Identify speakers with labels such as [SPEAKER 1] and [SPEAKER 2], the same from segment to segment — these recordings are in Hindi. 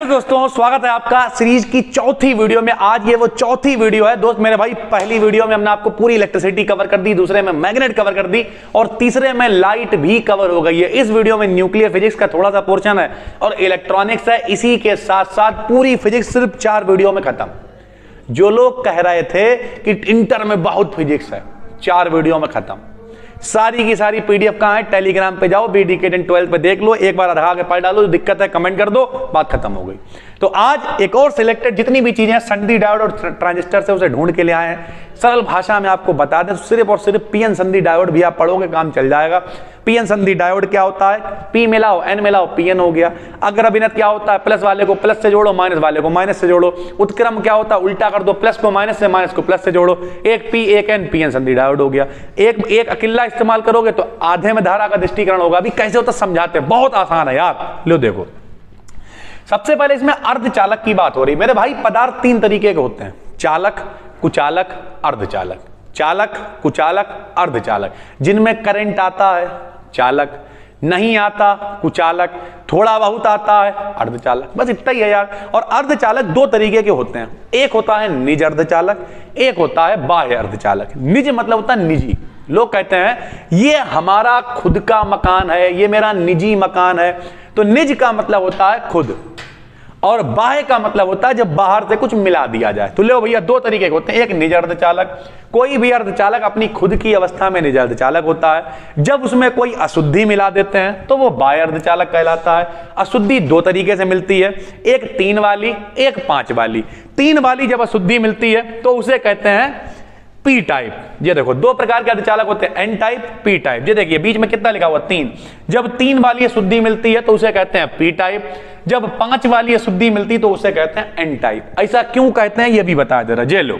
[SPEAKER 1] दोस्तों स्वागत है आपका सीरीज की चौथी वीडियो में। आज ये वो चौथी वीडियो है दोस्त मेरे भाई। पहली वीडियो में हमने आपको पूरी इलेक्ट्रिसिटी कवर कर दी, दूसरे में मैग्नेट कवर कर दी और तीसरे में लाइट भी कवर हो गई है। इस वीडियो में न्यूक्लियर फिजिक्स का थोड़ा सा पोर्शन है और इलेक्ट्रॉनिक्स है। इसी के साथ साथ पूरी फिजिक्स सिर्फ 4 वीडियो में खत्म। जो लोग कह रहे थे कि इंटर में बहुत फिजिक्स है, 4 वीडियो में खत्म। सारी की सारी पीडीएफ कहां है? टेलीग्राम पे जाओ, बीडीके 12 पे देख लो, एक बार आधा के पढ़ डालो, दिक्कत है कमेंट कर दो, बात खत्म हो गई। तो आज एक और सिलेक्टेड जितनी भी चीजें संधि डायोड और ट्रांजिस्टर से उसे ढूंढ के ले आए हैं। सरल भाषा में आपको बता दें, सिर्फ और सिर्फ पीएन संधि डायोड भी आप पढ़ोगे काम चल जाएगा। पीएन संधि डायोड क्या होता है? पी मिलाओ एन मिलाओ पीएन हो गया। अग्र अभिनत क्या होता है? प्लस वाले को प्लस से जोड़ो, माइनस वाले को माइनस से जोड़ो। उत्क्रम क्या होता है? उल्टा कर दो, प्लस को माइनस से, माइनस को प्लस से जोड़ो। एक पी एक एन, पीएन संधि डायोड हो गया। एक अकेला इस्तेमाल करोगे तो आधे में धारा का दृष्टिकरण होगा। अभी कैसे होता समझाते हैं, बहुत आसान है यार। लो देखो, सबसे पहले इसमें अर्धचालक की बात हो रही मेरे भाई। पदार्थ 3 तरीके के होते हैं: चालक, कुचालक, अर्धचालक। चालक, कुचालक, अर्धचालक। जिनमें करंट आता है चालक, नहीं आता कुचालक, थोड़ा बहुत आता है अर्धचालक। बस इतना ही है यार। और अर्धचालक 2 तरीके के होते हैं। एक होता है निज अर्धचालक, एक होता है बाह्य अर्धचालक। निज मतलब होता है निजी। लोग कहते हैं ये हमारा खुद का मकान है, ये मेरा निजी मकान है। तो निज का मतलब होता है खुद, और बाह्य का मतलब होता है जब बाहर से कुछ मिला दिया जाए। तो लो भैया 2 तरीके के होते हैं। एक निज अर्धचालक, कोई भी अर्धचालक अपनी खुद की अवस्था में निज अर्धचालक होता है। जब उसमें कोई अशुद्धि मिला देते हैं तो वो बाह्य अर्धचालक कहलाता है। अशुद्धि 2 तरीके से मिलती है, एक 3 वाली, एक 5 वाली। 3 वाली जब अशुद्धि मिलती है तो उसे कहते हैं पी टाइप। ये देखो 2 प्रकार के अर्धचालक होते हैं, एन टाइप, पी टाइप। ये देखिए बीच में कितना लिखा हुआ 3। जब 3 वाली अशुद्धि मिलती है तो उसे कहते हैं पी टाइप। जब 5 वाली अशुद्धि मिलती है तो उसे कहते हैं एन टाइप। ऐसा क्यों कहते हैं ये भी बता दे रहा। जे लो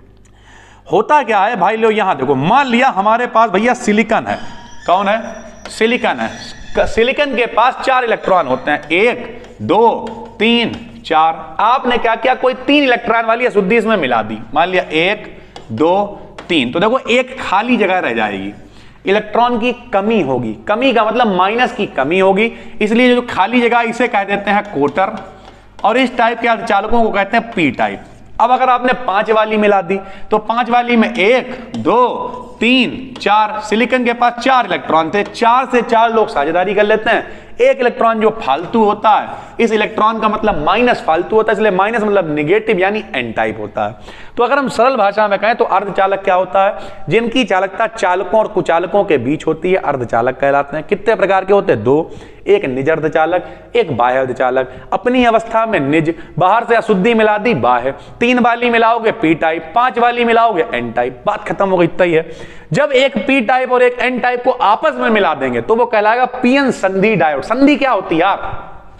[SPEAKER 1] होता क्या है भाई, लो यहां देखो, मान लिया हमारे पास भैया सिलिकॉन है। कौन है? सिलिकॉन है। सिलिकॉन के पास 4 इलेक्ट्रॉन होते हैं, 1 2 3 4। आपने क्या किया, कोई 3 इलेक्ट्रॉन वाली अशुद्धि इसमें मिला दी। मान लिया 1 2 3, तो देखो एक खाली जगह रह जाएगी, इलेक्ट्रॉन की कमी होगी। कमी का मतलब माइनस की कमी होगी, इसलिए जो खाली जगह इसे कह देते हैं कोटर। और इस टाइप के अर्धचालकों को कहते हैं पी टाइप। अब अगर आपने 5 वाली मिला दी तो 5 वाली में 1 2 3 4, सिलिकॉन के पास 4 इलेक्ट्रॉन थे, 4 से 4 लोग साझेदारी कर लेते हैं। एक इलेक्ट्रॉन जो फालतू होता है, इस इलेक्ट्रॉन का मतलब माइनस फालतू होता है, इसलिए माइनस मतलब निगेटिव यानी एन टाइप होता है। तो अगर हम सरल भाषा में कहें तो अर्धचालक क्या होता है? जिनकी चालकता चालकों और कुचालकों के बीच होती है, अर्धचालक कहलाते हैं। कितने प्रकार के होते हैं? 2, एक निज अर्धचालक, एक बाह्य अर्धचालक। अपनी अवस्था में निज, बाहर से अशुद्धि मिला दी बाह्य। 3 वाली मिलाओगे पी टाइप, 5 वाली मिलाओगे एन टाइप। बात खत्म हो गई, इतना ही है। जब एक पी टाइप और एक एन टाइप को आपस में मिला देंगे तो वो कहलाएगा पीएन संधि डायोड। संधि क्या होती है यार?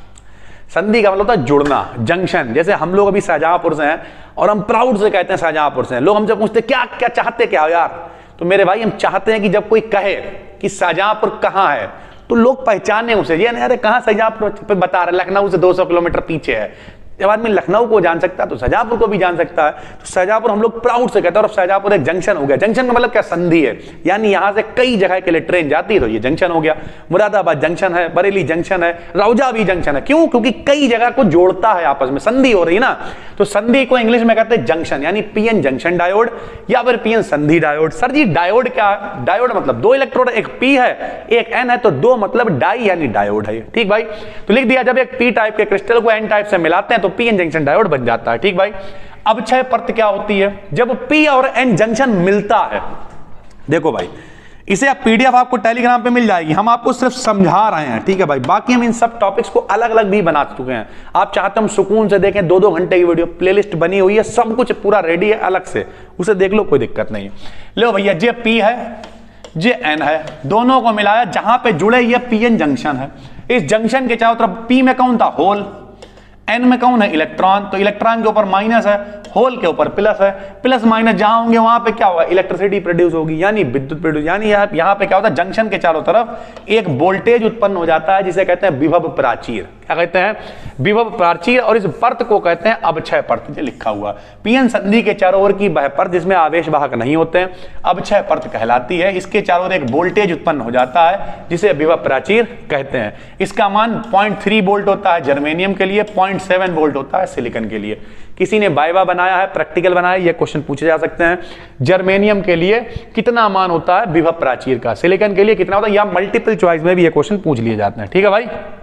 [SPEAKER 1] संधि का मतलब होता है जुड़ना, जंक्शन। जैसे हम लोग अभी शाहजहांपुर से हैं और हम प्राउड से कहते हैं शाहजहांपुर से हैं। लोग हमसे पूछते क्या क्या चाहते क्या हो यार? तो मेरे भाई हम चाहते हैं कि जब कोई कहे कि शाहजहांपुर कहां है तो लोग पहचाने उसे। ये नहीं अरे कहां शाहजहांपुर बता रहे, लखनऊ से 200 किलोमीटर पीछे है। जब आदमी लखनऊ को जान सकता है तो शाहजहांपुर को भी जान सकता है। तो शाहजहांपुर हम लोग प्राउड से कहते हैं। और शाहजहांपुर एक जंक्शन हो गया। जंक्शन का मतलब क्या? संधि है, यानी यहां से कई जगह के लिए ट्रेन जाती है तो ये जंक्शन हो गया। मुरादाबाद जंक्शन है, बरेली जंक्शन है, रौजा भी जंक्शन है। क्यों? क्योंकि कई जगह को जोड़ता है, आपस में संधि हो रही है ना। तो संधि को इंग्लिश में कहते हैं जंक्शन, यानी पीएन जंक्शन डायोड या फिर पीएन संधि डायोड। सर जी डायोड क्या है? डायोड मतलब 2 इलेक्ट्रोड, एक पी है एक एन है, तो 2 मतलब डाई यानी डायोड है। ठीक भाई, तो लिख दिया। जब एक पी टाइप के क्रिस्टल को एन टाइप से मिलाते हैं तो पीएन जंक्शन डायोड बन जाता है। ठीक भाई। अब 6 परत क्या होती है? जब पी और एन जंक्शन मिलता है, देखो भाई इसे आप पीडीएफ आपको टेलीग्राम पे मिल जाएगी, हम आपको सिर्फ समझा रहे हैं। ठीक है भाई, बाकी हम इन सब टॉपिक्स को अलग अलग भी बना चुके हैं। आप चाहते हम सुकून से देखें 2-2 घंटे की वीडियो, प्लेलिस्ट बनी हुई है, सब कुछ पूरा रेडी है अलग से, उसे देख लो, कोई दिक्कत नहीं है। लो भैया जे पी है जे एन है, दोनों को मिलाया, जहां पे जुड़े ये पीएन जंक्शन है। इस जंक्शन के चारों तरफ पी में कौन था? होल। एन में कौन है? इलेक्ट्रॉन। तो इलेक्ट्रॉन के ऊपर माइनस है, होल के ऊपर प्लस है। प्लस माइनस जहां होंगे वहां पे क्या होगा? इलेक्ट्रिसिटी प्रोड्यूस होगी, यानी विद्युत प्रोड्यूस। यानी यहां पे क्या होता है? जंक्शन के चारों तरफ एक वोल्टेज उत्पन्न हो जाता है जिसे कहते हैं विभव प्राचीर। क्या कहते हैं, विभव प्राचीर, और इस परत को कहते हैं अवक्षय परत, ये लिखा हुआ। पीएन संधि के चारों ओर की वह परत जिसमें आवेश वाहक नहीं होते हैं अवक्षय परत कहलाती है। इसके चारों ओर एक वोल्टेज उत्पन्न हो जाता है जिसे विभव प्राचीर कहते हैं। इसका मान 0.3 वोल्ट होता है जर्मेनियम के लिए, 0.7 वोल्ट होता है सिलिकॉन के लिए। किसी ने वाइवा बनाया है, प्रैक्टिकल बनाया है, ये क्वेश्चन पूछे जा सकते हैं। जर्मेनियम के लिए कितना मान होता है विभव प्राचीर का, सिलिकॉन के लिए कितना होता है, या मल्टीपल चॉइस में भी ये क्वेश्चन पूछ लिए जाते हैं। ठीक है भाई।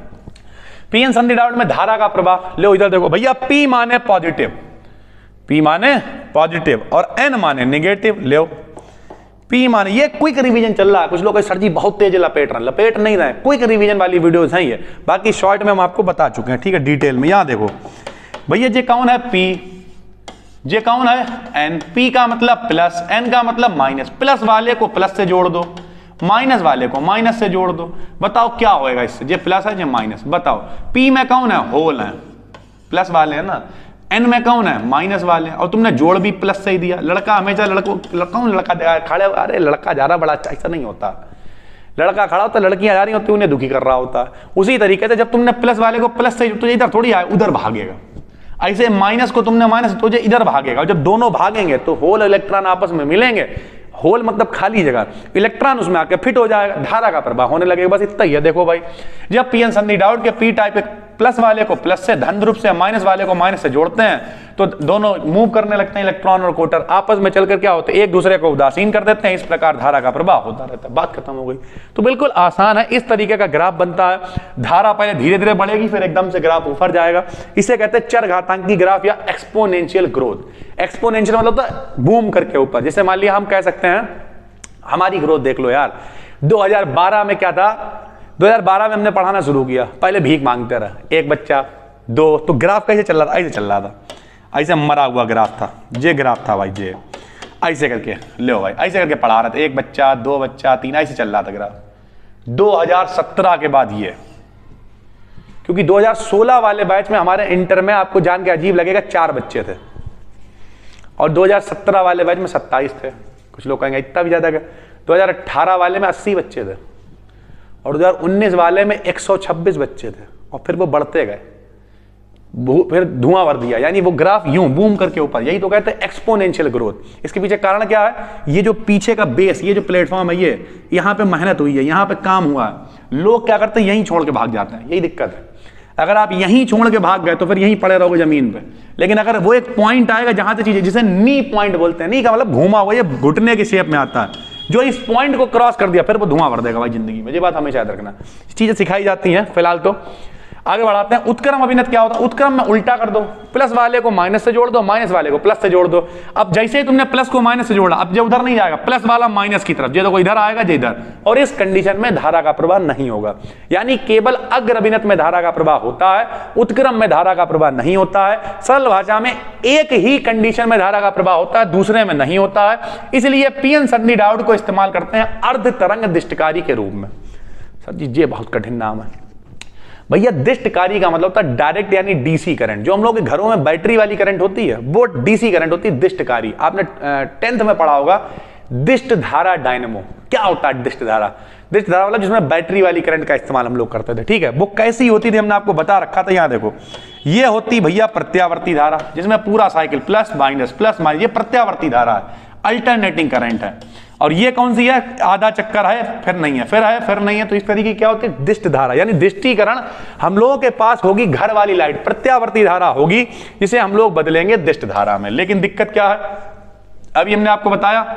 [SPEAKER 1] पीएन संधि डायोड में धारा का प्रवाह, लो इधर देखो भैया, पी माने पॉजिटिव, पी माने पॉजिटिव और एन माने नेगेटिव। ले पी माने, ये क्विक रिवीजन चल रहा है। कुछ लोग सर जी बहुत तेज लपेट रहे हैं, लपेट नहीं रहे, क्विक रिवीजन वाली वीडियोस हैं ये, बाकी शॉर्ट में हम आपको बता चुके हैं। ठीक है, डिटेल में। यहां देखो भैया, ये कौन है पी, ये कौन है एन। पी का मतलब प्लस, एन का मतलब माइनस। प्लस वाले को प्लस से जोड़ दो, माइनस वाले को माइनस से जोड़ दो, बताओ क्या होएगा इससे। ये प्लस है, ये माइनस, बताओ। पी में कौन है, होल है, प्लस वाले है ना। एन में कौन है, माइनस वाले, और तुमने जोड़ भी प्लस से ही दिया। लड़का हमेशा लड़का खड़े, अरे लड़का जा रहा बड़ा अच्छा, ऐसा नहीं होता। लड़का खड़ा होता, लड़कियां जा रही होती, उन्हें दुखी कर रहा होता है। उसी तरीके से जब तुमने प्लस वाले को प्लस से, तो इधर थोड़ी आए, उधर भागेगा। ऐसे माइनस को तुमने माइनस, तो ये इधर भागेगा। जब दोनों भागेंगे तो होल इलेक्ट्रॉन आपस में मिलेंगे। होल मतलब खाली जगह, इलेक्ट्रॉन उसमें आके फिट हो जाएगा, धारा का प्रवाह होने लगेगा। बस इतना ही है। देखो भाई, जब पीएन संधि डायोड के पी टाइप प्लस वाले को प्लस से, धन ध्रुव से माइनस वाले को माइनस से जोड़ते हैं तो दोनों मूव करने लगते हैं। इलेक्ट्रॉन और कोटर आपस में चलकर क्या होते हैं, एक दूसरे को उदासीन कर देते हैं। इस प्रकार धारा का प्रवाह होता रहता है। बात खत्म हो गई। तो बिल्कुल आसान है। इस तरीके का ग्राफ बनता है। धारा पहले धीरे धीरे बढ़ेगी, फिर एकदम से ग्राफ ऊपर जाएगा। इसे कहते हैं चरघातांकी ग्राफ या एक्सपोनेंशियल ग्रोथ। एक्सपोनेंशियल मतलब बूम करके ऊपर। जैसे मान लिया हम कह सकते हैं, हमारी ग्रोथ देख लो यार, 2012 में क्या था, 2012 में हमने पढ़ाना शुरू किया, पहले भीख मांगते रहे, एक बच्चा, दो, तो ग्राफ कैसे चल रहा था, ऐसे चल रहा था, ऐसे मरा हुआ ग्राफ था। ये ग्राफ था भाई, ये ऐसे करके लो भाई, ऐसे करके पढ़ा रहे थे, एक बच्चा, दो बच्चा, तीन, ऐसे चल रहा था ग्राफ। 2017 के बाद ये, क्योंकि 2016 वाले बैच में हमारे इंटर में, आपको जान के अजीब लगेगा, 4 बच्चे थे, और 2017 वाले बैच में 27 थे। कुछ लोग कहेंगे इतना भी ज्यादा क्या। 2018 वाले में 80 बच्चे थे, और 2019 वाले में 126 बच्चे थे, और फिर वो बढ़ते गए, फिर धुआं भर दिया। यानी वो ग्राफ यूं बूम करके ऊपर। यही तो कहते हैं एक्सपोनेंशियल ग्रोथ। इसके पीछे कारण क्या है, ये जो पीछे का बेस, ये जो प्लेटफॉर्म है, ये यहाँ पे मेहनत हुई है, यहाँ पे काम हुआ है। लोग क्या करते हैं, यहीं छोड़ के भाग जाते हैं। यही दिक्कत है। अगर आप यहीं छोड़ के भाग गए तो फिर यहीं पड़े रहोगे जमीन पे। लेकिन अगर वो एक पॉइंट आएगा जहां से चीजें, जिसे नी पॉइंट बोलते हैं, नी का मतलब घूमा हुआ, ये घुटने के शेप में आता है, जो इस पॉइंट को क्रॉस कर दिया फिर वो धुआं भर देगा भाई जिंदगी में। ये बात हमेशा याद रखना। चीजें सिखाई जाती हैं। फिलहाल तो आगे बढ़ाते हैं। उत्क्रम अभिनत क्या होता है, उत्क्रम में उल्टा कर दो, प्लस वाले को माइनस से जोड़ दो, माइनस वाले को प्लस से जोड़ दो। अब जैसे ही तुमने प्लस को माइनस से जोड़ा, अब जो उधर नहीं जाएगा, प्लस वाला माइनस की तरफ, ये देखो इधर आएगा, जो इधर, और इस कंडीशन में धारा का प्रवाह नहीं होगा। यानी केवल अग्र अभिनत में धारा का प्रवाह होता है, उत्क्रम में धारा का प्रवाह नहीं होता है। सरल भाषा में एक ही कंडीशन में धारा का प्रवाह होता है, दूसरे में नहीं होता है। इसलिए पीएन संधि डायोड को इस्तेमाल करते हैं अर्ध तरंग दिष्टकारी के रूप में। सर जी ये बहुत कठिन नाम है भैया। दिष्टकारी का मतलब होता है डायरेक्ट, यानी डीसी करंट। जो हम लोग के घरों में बैटरी वाली करंट होती है वो डीसी करंट होती है। दिष्टकारी आपने 10th में पढ़ा होगा। दिष्ट धारा डायनेमो क्या होता है, दिष्ट धारा। दिष्ट धारा मतलब जिसमें बैटरी वाली करंट का इस्तेमाल हम लोग करते थे। ठीक है, वो कैसी होती थी हमने आपको बता रखा था। यहां देखो, ये होती भैया प्रत्यावर्ती धारा, जिसमें पूरा साइकिल प्लस माइनस, ये प्रत्यावर्ती धारा है, अल्टरनेटिंग करंट है। और ये कौन सी है, आधा चक्कर है फिर नहीं है, फिर नहीं है। तो इस तरीके की क्या होती है, दिष्ट धारा, यानी दिष्टीकरण हम लोगों के पास होगी। घर वाली लाइट प्रत्यावर्ती धारा होगी, जिसे हम लोग बदलेंगे दिष्ट धारा में। लेकिन दिक्कत क्या है, अभी हमने आपको बताया,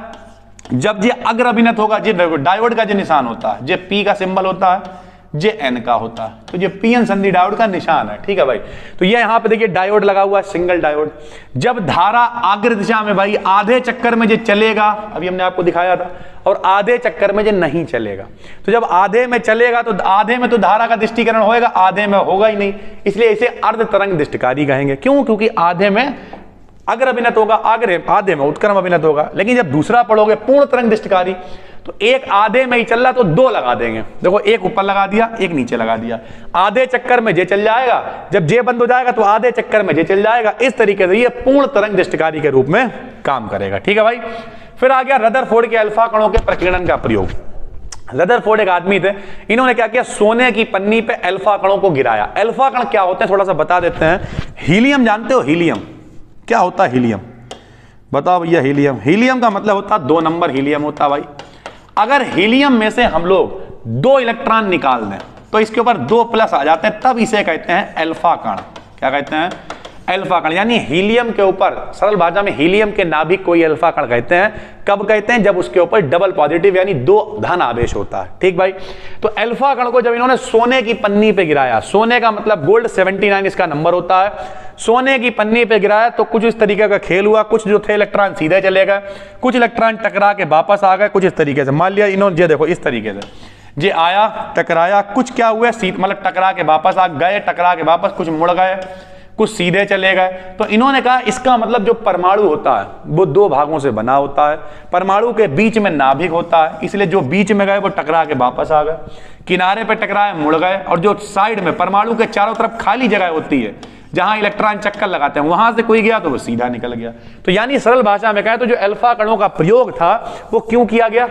[SPEAKER 1] जब ये अग्र अभिनत होगा, ये डायोड का जो निशान होता है, ये पी का सिंबल होता है, जे एन का होता है, तो ये पीएन संधि डायोड का निशान है। ठीक है भाई। तो ये यहां पे देखिए डायोड लगा हुआ है, सिंगल डायोड। जब धारा अग्र दिशा में भाई आधे चक्कर में जो चलेगा, अभी हमने आपको दिखाया था, और आधे चक्कर में जो नहीं चलेगा, तो जब आधे में चलेगा तो आधे में तो धारा का दिष्टीकरण होएगा, आधे में होगा ही नहीं। इसलिए इसे अर्ध तरंग दिष्टकारी कहेंगे। क्यों, क्योंकि आधे में अग्र अभिनत होगा, आधे में उत्क्रम अभिनत होगा। लेकिन जब दूसरा पढ़ोगे पूर्ण तरंग दिष्टकारी, तो एक आधे में ही चल रहा तो 2 लगा देंगे। देखो, एक ऊपर लगा दिया, एक नीचे लगा दिया। आधे चक्कर में जे चल जाएगा, जब जे बंद हो जाएगा तो आधे चक्कर में जे चल जाएगा। इस तरीके से ये पूर्ण तरंग दिष्टकारी के रूप में काम करेगा। ठीक है भाई। फिर आ गया रदरफोर्ड के अल्फा कणों के प्रकीर्णन का प्रयोग। रदरफोर्ड एक आदमी थे, इन्होंने क्या किया, सोने की पन्नी पे अल्फा कणों को गिराया। अल्फा कण क्या होते हैं थोड़ा सा बता देते हैं। हीलियम जानते हो, हीलियम क्या होता है? हीलियम बताओ भैया। हीलियम, हीलियम का मतलब होता है 2 नंबर हीलियम होता है भाई। अगर हीलियम में से हम लोग 2 इलेक्ट्रॉन निकाल दें तो इसके ऊपर 2 प्लस आ जाते हैं, तब इसे कहते हैं अल्फा कण। क्या कहते हैं? अल्फा कण। यानी हीलियम के ऊपर, सरल भाषा में हीलियम के नाभिक को अल्फा कण कहते हैं। कब कहते हैं? जब उसके ऊपर डबल पॉजिटिव यानी 2 धन आवेश होता है। ठीक भाई। तो अल्फा कण को जब इन्होंने सोने की पन्नी पे गिराया, सोने का मतलब गोल्ड 79 इसका नंबर होता है, सोने की पन्नी पे गिराया तो कुछ इस तरीके का खेल हुआ। कुछ जो थे इलेक्ट्रॉन सीधे चले गए, कुछ इलेक्ट्रॉन टकरा के वापस आ गए, कुछ इस तरीके से। मान लिया इन्होंने, ये देखो इस तरीके से ये आया, टकराया, कुछ क्या हुआ, मतलब टकरा के वापस आ गए, टकरा के वापस, कुछ मुड़ गए, कुछ सीधे चले गए। तो इन्होंने कहा इसका मतलब जो परमाणु होता है वो 2 भागों से बना होता है। परमाणु के बीच में नाभिक होता है, इसलिए जो बीच में गए वो टकरा के वापस आ गए, किनारे पे टकराए मुड़ गए, और जो साइड में परमाणु के चारों तरफ खाली जगह होती है जहां इलेक्ट्रॉन चक्कर लगाते हैं, वहां से कोई गया तो वो सीधा निकल गया। तो यानी सरल भाषा में कहें तो जो अल्फा कणों का प्रयोग था वो क्यों किया गया?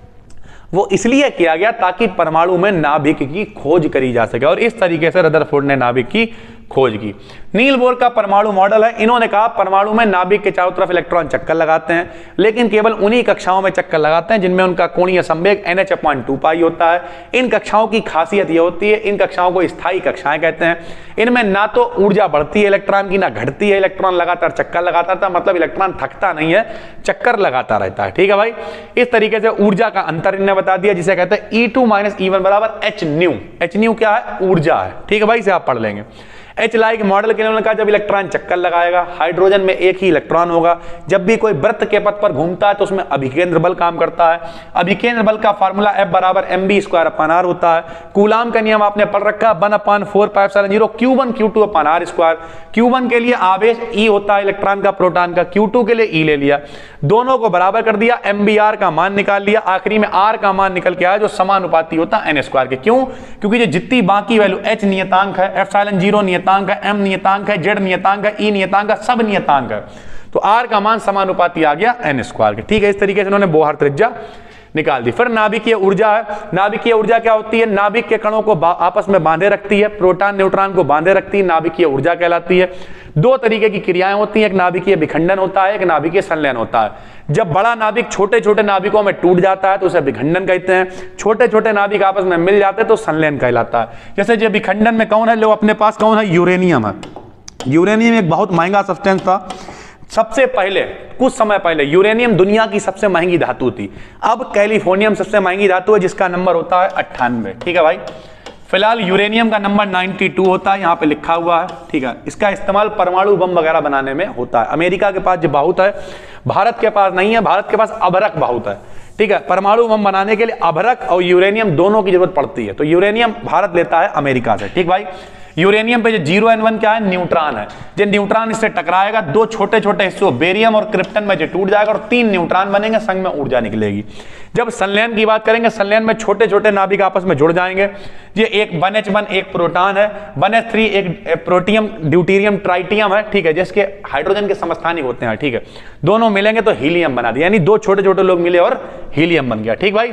[SPEAKER 1] वो इसलिए किया गया ताकि परमाणु में नाभिक की खोज करी जा सके, और इस तरीके से रदरफोर्ड ने नाभिक की खोज की। नील बोर का परमाणु मॉडल है। इन्होंने कहा परमाणु में नाभिक के चारों तरफ इलेक्ट्रॉन चक्कर लगाते हैं, लेकिन केवल उन्हीं कक्षाओं में चक्कर लगाते हैं जिनमें उनका कोणीय संवेग NH/2 पाई होता है। इन कक्षाओं की खासियत यह होती है, इन कक्षाओं को स्थायी कक्षाएं कहते हैं। इनमें ना तो ऊर्जा बढ़ती है इलेक्ट्रॉन की, ना घटती है। इलेक्ट्रॉन लगातार चक्कर लगाता रहता है, मतलब इलेक्ट्रॉन थकता नहीं है, चक्कर लगाता रहता है। ठीक है भाई। इस तरीके से ऊर्जा का अंतर इन्हें बता दिया, जिसे कहते हैं E2 - E1 बराबर hν। hν क्या है? ऊर्जा है। ठीक है भाई, इसे आप पढ़ लेंगे। H लाइक मॉडल के लिए उन्होंने कहा जब इलेक्ट्रॉन चक्कर लगाएगा, हाइड्रोजन में एक ही इलेक्ट्रॉन होगा, जब भी कोई वृत्त के पथ पर घूमता है तो उसमें अभिकेंद्र बल काम करता है। अभिकेंद्र बल का फार्मूला F बराबर mv²/r होता है। कूलाम का नियम आपने पढ़ रखा है, 1/4πε0 Q1 Q2/r²। Q1 के लिए आवेश E होता है इलेक्ट्रॉन का, प्रोटॉन का। Q2 के लिए E ले लिया, दोनों को बराबर कर दिया, mvr का मान निकाल लिया, आखिरी में r का मान निकल के आया जो समानुपाती होता है n² के। क्यों? क्योंकि जो जितनी बाकी वैल्यू H नियतांक है, ε0 नियतांक है, m नियतांक है, z नियतांक है, E नियतांक है, सब नियतांक है, तो r का मान समानुपाती आ गया n² के। ठीक है। इस तरीके से इन्होंने बोहर त्रिज्या निकाल दी। फिर नाभिकीय ऊर्जा है। नाभिकीय ऊर्जा क्या होती है? नाभिक के कणों को आपस में बांधे रखती है, प्रोटॉन न्यूट्रॉन को बांधे रखती है, नाभिकीय ऊर्जा कहलाती है। 2 तरीके की क्रियाएं होती हैं, एक नाभिकीय विखंडन होता है, एक नाभिकीय संलयन होता है। जब बड़ा नाभिक छोटे छोटे नाभिकों में टूट जाता है तो उसे विखंडन कहते हैं, छोटे छोटे नाभिक आपस में मिल जाते हैं तो संलयन कहलाता है। जैसे जो विखंडन में कौन है, लो अपने पास कौन है? यूरेनियम है। यूरेनियम एक बहुत महंगा सब्सटेंस था। सबसे पहले कुछ समय पहले यूरेनियम दुनिया की सबसे महंगी धातु थी। अब कैलिफोर्नियम सबसे महंगी धातु है, जिसका नंबर होता है 98। ठीक है भाई। फिलहाल यूरेनियम का नंबर 92 होता है, यहाँ पे लिखा हुआ है। ठीक है। इसका इस्तेमाल परमाणु बम वगैरह बनाने में होता है। अमेरिका के पास जो बहुत है, भारत के पास नहीं है। भारत के पास अभ्रक बहुत है। ठीक है। परमाणु बम बनाने के लिए अभ्रक और यूरेनियम दोनों की जरूरत पड़ती है, तो यूरेनियम भारत लेता है अमेरिका से। ठीक भाई। यूरेनियम पे जो 0n1 क्या है? न्यूट्रॉन है। जो न्यूट्रॉन इससे टकराएगा, 2 छोटे छोटे हिस्सों बेरियम और क्रिप्टन में जो टूट जाएगा और 3 न्यूट्रॉन बनेंगे, संग में ऊर्जा निकलेगी। जब संलयन की बात करेंगे, संलयन में छोटे छोटे नाभिक आपस में जुड़ जाएंगे। ये एक 1h1 एक प्रोटॉन है, 1s3 एक प्रोटियम ड्यूटीरियम ट्राइटियम है। ठीक है। जिसके हाइड्रोजन के समस्थानिक होते हैं। ठीक है। दोनों मिलेंगे तो हीलियम बना दिया, यानी 2 छोटे छोटे लोग मिले और हीलियम बन गया। ठीक भाई।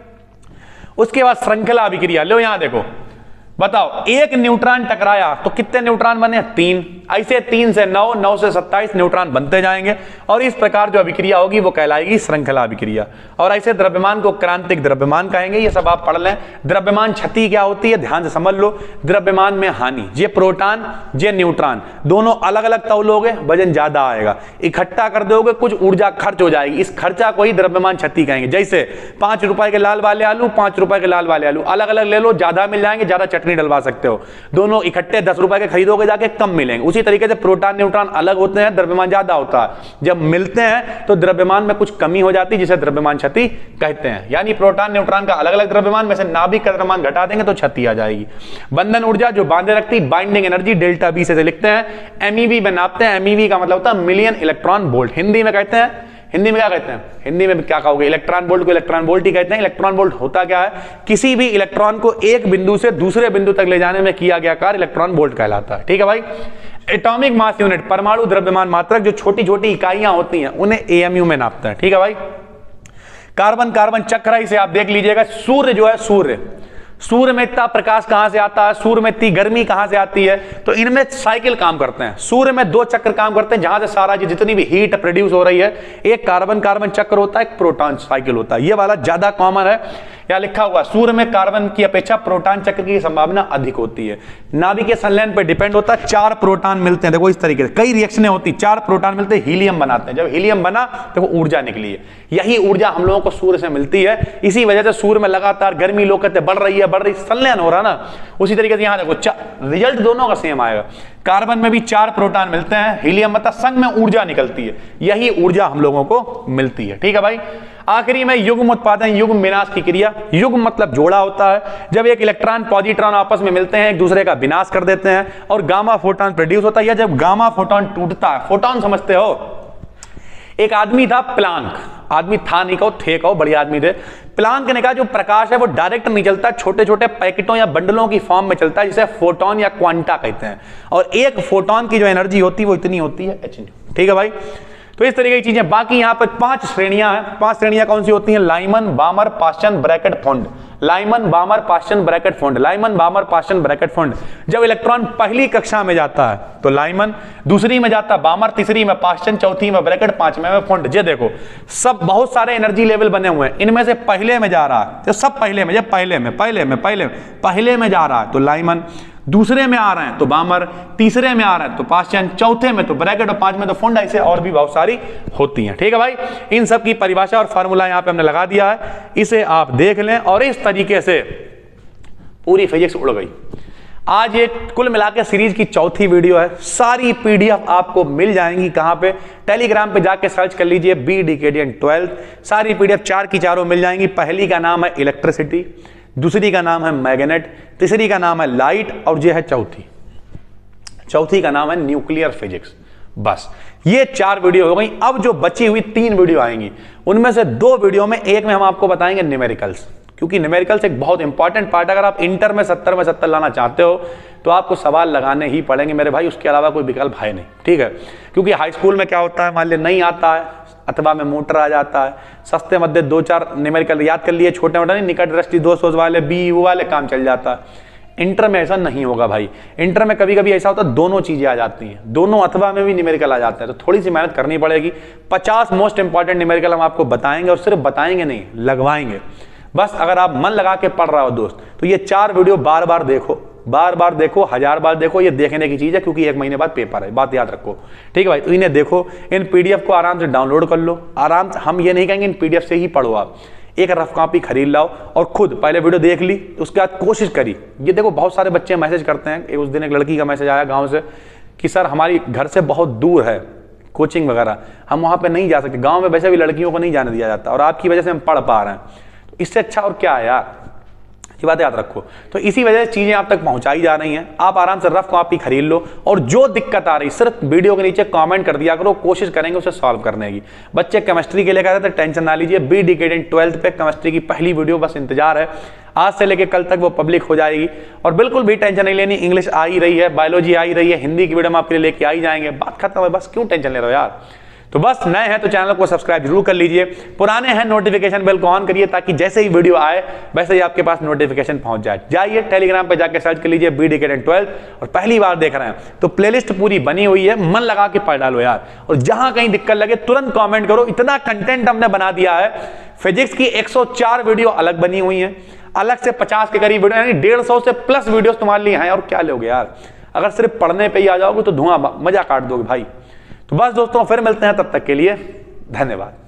[SPEAKER 1] उसके बाद श्रृंखला अभिक्रिया। लो यहां देखो, बताओ, एक न्यूट्रॉन टकराया तो कितने न्यूट्रॉन बने? 3। ऐसे 3 से 9, 9 से 27 न्यूट्रॉन बनते जाएंगे, और इस प्रकार जो अभिक्रिया होगी वो कहलाएगी श्रृंखला अभिक्रिया। और ऐसे द्रव्यमान को क्रांतिक द्रव्यमान कहेंगे। ये सब आप पढ़ लें। द्रव्यमान क्षति क्या होती है, ध्यान से समझ लो। द्रव्यमान में हानि, ये प्रोटॉन ये न्यूट्रॉन दोनों अलग अलग तौलोगे, वजन ज्यादा आएगा। इकट्ठा कर दोगे, कुछ ऊर्जा खर्च हो जाएगी, इस खर्चा को ही द्रव्यमान क्षति कहेंगे। जैसे 5 रुपए के लाल वाले आलू, 5 रुपए के लाल वाले आलू अलग अलग ले लो, ज्यादा मिल जाएंगे, ज्यादा चटनी डलवा सकते हो। दोनों इकट्ठे 10 रुपए के खरीदोगे जाके, कम मिलेंगे। उसी तरीके से प्रोटॉन न्यूट्रॉन अलग होते हैं, द्रव्यमान ज्यादा होता है। जब मिलते हैं तो द्रव्यमान में कुछ कमी हो जाती है, जिसे द्रव्यमान क्षति कहते हैं। यानी प्रोटॉन न्यूट्रॉन का अलग अलग द्रव्यमान में से नाभिक का द्रव्यमान घटा देंगे तो क्षति आ जाएगी। बंधन ऊर्जा जो बांधे रखती, बाइंडिंग एनर्जी, डेल्टा बी से लिखते हैं। MEV में नापते हैं। MEV का मतलब होता है मिलियन इलेक्ट्रॉन वोल्ट। हिंदी में कहते हैं, हिंदी में क्या कहते हैं? हिंदी में क्या कहोगे? इलेक्ट्रॉन वोल्ट को इलेक्ट्रॉन वोल्ट ही कहते हैं। इलेक्ट्रॉन वोल्ट होता क्या है? किसी भी इलेक्ट्रॉन को एक बिंदु से दूसरे बिंदु तक ले जाने में किया गया कार्य इलेक्ट्रॉन वोल्ट कहलाता है। ठीक है भाई। एटॉमिक मास यूनिट, परमाणु द्रव्यमान मात्रक, जो छोटी छोटी इकाइयां होती हैं उन्हें AMU में नापते हैं। ठीक है भाई। कार्बन कार्बन चक्र है, इसे आप देख लीजिएगा। सूर्य जो है, सूर्य में इतना प्रकाश कहां से आता है, सूर्य में इतनी गर्मी कहां से आती है, तो इनमें साइकिल काम करते हैं। सूर्य में 2 चक्र काम करते हैं जहां से सारा जितनी भी हीट प्रोड्यूस हो रही है, एक कार्बन कार्बन चक्र होता है, एक प्रोटॉन साइकिल होता है। ये वाला ज्यादा कॉमन है, या लिखा हुआ सूर्य में कार्बन की अपेक्षा प्रोटॉन चक्र की संभावना अधिक होती है। नाभिकीय संलयन पर डिपेंड होता है। 4 प्रोटॉन मिलते हैं, देखो इस तरीके से कई रिएक्शनें होती, 4 प्रोटॉन मिलते हैं, हीलियम बनाते हैं। जब हीलियम बना तो वो ऊर्जा निकली है। यही ऊर्जा हम लोगों को सूर्य से मिलती है। इसी वजह से सूर्य में लगातार गर्मी, लोग कहते हैं बढ़ रही है, संलयन हो रहा ना। उसी तरीके से यहां देखो रिजल्ट दोनों का सेम आएगा। कार्बन में भी 4 प्रोटॉन मिलते हैं, हीलियम मतलब संग में ऊर्जा निकलती है, यही ऊर्जा हम लोगों को मिलती है। ठीक है भाई। आखिरी में युग्म उत्पादन, युग्म विनाश की क्रिया। युग्म मतलब जोड़ा होता है, जब एक इलेक्ट्रॉन पॉजिट्रॉन आपस में मिलते हैं, एक दूसरे का विनाश कर देते हैं और गामा फोटॉन प्रोड्यूस होता है। या जब गामा फोटॉन टूटता है, फोटॉन समझते हो, एक आदमी था प्लांक, आदमी था नहीं कहो, थे कहो, बड़े आदमी थे। प्लांक ने कहा जो प्रकाश है वो डायरेक्ट नहीं चलता, छोटे छोटे पैकेटों या बंडलों की फॉर्म में चलता है, जिसे फोटोन या क्वांटा कहते हैं। और एक फोटोन की जो एनर्जी होती है वो इतनी होती है h। ठीक है भाई। तो इस तरीके की चीजें। बाकी यहाँ पर 5 श्रेणियां हैं। 5 श्रेणियां कौन सी होती हैं? Lyman, Balmer, Paschen, Brackett, Pfund. Lyman, Balmer, Paschen, Brackett, Pfund. Lyman, Balmer, Paschen, Brackett, Pfund. जब इलेक्ट्रॉन पहली कक्षा में जाता है तो लाइमन, दूसरी में जाता है बामर, तीसरी में पास्चन, चौथी में ब्रैकेट, 5वें में फॉन्ड। ये देखो सब बहुत सारे एनर्जी लेवल बने हुए हैं, इनमें से पहले में जा रहा है तो सब पहले में, जब पहले में जा रहा है तो लाइमन, दूसरे में आ रहे हैं तो बामर, तीसरे में आ रहे हैं तो पास्चन, चौथे में तो ब्रैकेट और 5 में तो फॉन्ड। ऐसे और भी बहुत सारी होती हैं। ठीक है भाई। इन सब की परिभाषा और फार्मूला यहां पे हमने लगा दिया है, इसे आप देख लें। और इस तरीके से पूरी फिजिक्स उड़ गई। आज ये कुल मिलाकर सीरीज की 4थी वीडियो है। सारी पीडीएफ आपको मिल जाएंगी कहां पे? टेलीग्राम पे जाके सर्च कर लीजिए बी डिकेडियन 12। सारी पीडीएफ 4 की 4 मिल जाएंगी। पहली का नाम है इलेक्ट्रिसिटी, दूसरी का नाम है मैग्नेट, तीसरी का नाम है लाइट और ये है चौथी का नाम है न्यूक्लियर फिजिक्स। बस ये 4 वीडियो हो गई। अब जो बची हुई 3 वीडियो आएंगी, उनमें से 2 वीडियो में, एक में हम आपको बताएंगे न्यूमेरिकल्स, क्योंकि न्यूमेरिकल्स एक बहुत इंपॉर्टेंट पार्ट। अगर आप इंटर में 70 लाना चाहते हो तो आपको सवाल लगाने ही पड़ेंगे मेरे भाई, उसके अलावा कोई विकल्प है नहीं। ठीक है। क्योंकि हाई स्कूल में क्या होता है, मान लिया नहीं आता है अथवा में मोटर आ जाता है, सस्ते मध्य 2-4 न्यूमेरिकल याद कर लिए, छोटे मोटे नहीं, निकट दृष्टि 200 वाले, बी वाले काम चल जाता है। इंटर में ऐसा नहीं होगा भाई। इंटर में कभी कभी ऐसा होता है दोनों चीजें आ जाती हैं, दोनों अथवा में भी न्यूमेरिकल आ जाते हैं, तो थोड़ी सी मेहनत करनी पड़ेगी। 50 मोस्ट इंपॉर्टेंट न्यूमेरिकल हम आपको बताएंगे, और सिर्फ बताएंगे नहीं, लगवाएंगे। बस अगर आप मन लगा के पढ़ रहा हो दोस्त, तो ये 4 वीडियो बार बार देखो, 1000 बार देखो। ये देखने की चीज है, क्योंकि 1 महीने बाद पेपर है, बात याद रखो। ठीक है भाई। तो इन्हें देखो, इन पीडीएफ को आराम से डाउनलोड कर लो, आराम से। हम ये नहीं कहेंगे इन पीडीएफ से ही पढ़ो, आप एक रफ कॉपी खरीद लाओ और खुद पहले वीडियो देख ली, उसके बाद कोशिश करी। ये देखो बहुत सारे बच्चे मैसेज करते हैं। उस दिन एक लड़की का मैसेज आया गाँव से कि सर हमारी घर से बहुत दूर है कोचिंग वगैरह, हम वहाँ पर नहीं जा सकते। गाँव में वैसे भी लड़कियों को नहीं जाने दिया जाता, और आपकी वजह से हम पढ़ पा रहे हैं। तो इससे अच्छा और क्या है यार, ये बात याद रखो। तो इसी वजह से चीजें आप तक पहुंचाई जा रही हैं। आप आराम से रफ कॉपी खरीद लो, और जो दिक्कत आ रही सिर्फ वीडियो के नीचे कमेंट कर दिया करो, कोशिश करेंगे उसे सॉल्व करने की। बच्चे केमिस्ट्री के लिए कह रहे थे, टेंशन ना लीजिए, बी डिकेडियन 12 पे केमिस्ट्री की पहली वीडियो बस इंतजार है। आज से लेकर कल तक वो पब्लिक हो जाएगी, और बिल्कुल भी टेंशन नहीं लेनी। इंग्लिश आ ही रही है, बायोलॉजी आ ही रही है, हिंदी की वीडियो हम आपके लिए लेके आ ही जाएंगे, बात खत्म है। बस क्यों टेंशन ले रहे हो यार। तो बस नए हैं तो चैनल को सब्सक्राइब जरूर कर लीजिए, पुराने हैं नोटिफिकेशन बेल को ऑन करिए, ताकि जैसे ही वीडियो आए वैसे ही आपके पास नोटिफिकेशन पहुंच जाए। जाइए टेलीग्राम पे जाके सर्च कर लीजिए बी डिकेडियन 12, और पहली बार देख रहे हैं तो प्लेलिस्ट पूरी बनी हुई है, मन लगा के पढ़ डालो यार। और जहां कहीं दिक्कत लगे तुरंत कॉमेंट करो, इतना कंटेंट हमने बना दिया है। फिजिक्स की 104 वीडियो अलग बनी हुई है, अलग से 50 के करीब वीडियो, यानी 150 से प्लस वीडियो तुम्हारे लिए हैं। और क्या लोगे यार, अगर सिर्फ पढ़ने पे ही आ जाओगे तो धुआं मजा काट दोगे भाई। तो बस दोस्तों, फिर मिलते हैं, तब तक के लिए धन्यवाद।